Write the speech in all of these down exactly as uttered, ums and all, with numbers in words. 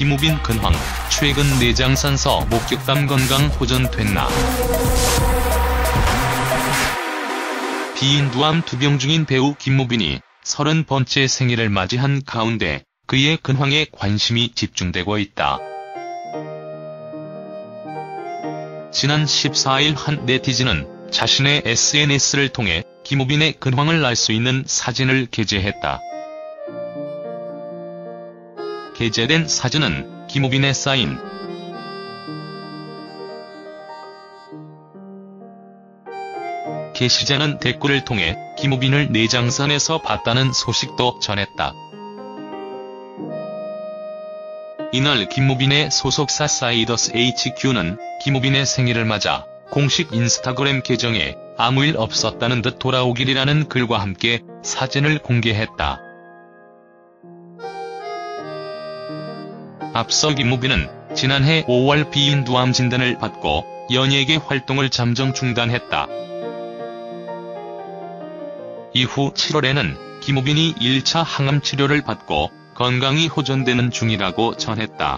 김우빈 근황, 최근 내장산서 목격담 건강 호전됐나. 비인두암 투병 중인 배우 김우빈이 서른 번째 생일을 맞이한 가운데 그의 근황에 관심이 집중되고 있다. 지난 십사일 한 네티즌은 자신의 에스엔에스를 통해 김우빈의 근황을 알 수 있는 사진을 게재했다. 게재된 사진은 김우빈의 사인 게시자는 댓글을 통해 김우빈을 내장산에서 봤다는 소식도 전했다. 이날 김우빈의 소속사 사이더스 에이치큐는 김우빈의 생일을 맞아 공식 인스타그램 계정에 아무 일 없었다는 듯 돌아오길이라는 글과 함께 사진을 공개했다. 앞서 김우빈은 지난해 오월 비인두암 진단을 받고 연예계 활동을 잠정 중단했다. 이후 칠월에는 김우빈이 일 차 항암 치료를 받고 건강이 호전되는 중이라고 전했다.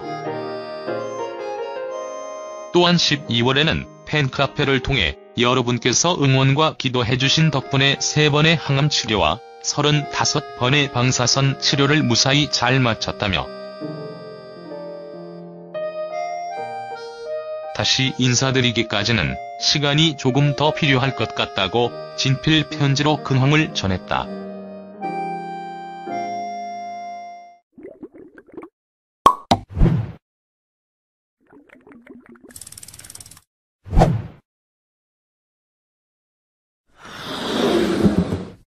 또한 십이월에는 팬카페를 통해 여러분께서 응원과 기도해주신 덕분에 세 번의 항암 치료와 서른다섯 번의 방사선 치료를 무사히 잘 마쳤다며 다시 인사드리기까지는 시간이 조금 더 필요할 것 같다고 진필 편지로 근황을 전했다.